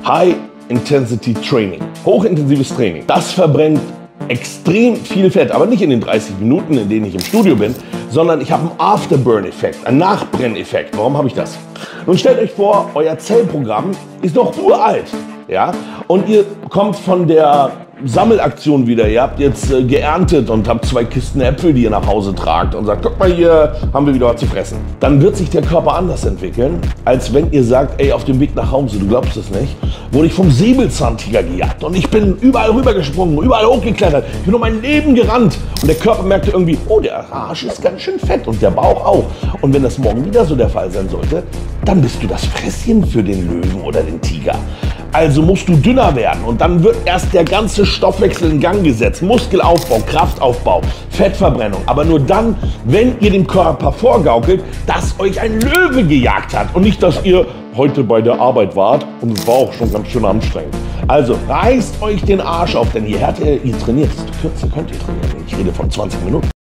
High-Intensity-Training, hochintensives Training, das verbrennt extrem viel Fett, aber nicht in den 30 Minuten, in denen ich im Studio bin, sondern ich habe einen Afterburn-Effekt, einen Nachbrenneffekt. Warum habe ich das? Nun stellt euch vor, euer Zellprogramm ist noch uralt, ja? Und ihr kommt von der Sammelaktion wieder. Ihr habt jetzt geerntet und habt 2 Kisten Äpfel, die ihr nach Hause tragt und sagt, guck mal, hier haben wir wieder was zu fressen. Dann wird sich der Körper anders entwickeln, als wenn ihr sagt, ey, auf dem Weg nach Hause, du glaubst es nicht, wurde ich vom Säbelzahntiger gejagt und ich bin überall rübergesprungen, überall hochgeklettert, ich bin um mein Leben gerannt und der Körper merkte irgendwie, oh, der Arsch ist ganz schön fett und der Bauch auch. Und wenn das morgen wieder so der Fall sein sollte, dann bist du das Fresschen für den Löwen oder den Tiger. Also musst du dünner werden und dann wird erst der ganze Stoffwechsel in Gang gesetzt. Muskelaufbau, Kraftaufbau, Fettverbrennung. Aber nur dann, wenn ihr dem Körper vorgaukelt, dass euch ein Löwe gejagt hat und nicht, dass ihr heute bei der Arbeit wart und es war auch schon ganz schön anstrengend. Also reißt euch den Arsch auf, denn je härter ihr trainiert, desto kürzer könnt ihr trainieren. Ich rede von 20 Minuten.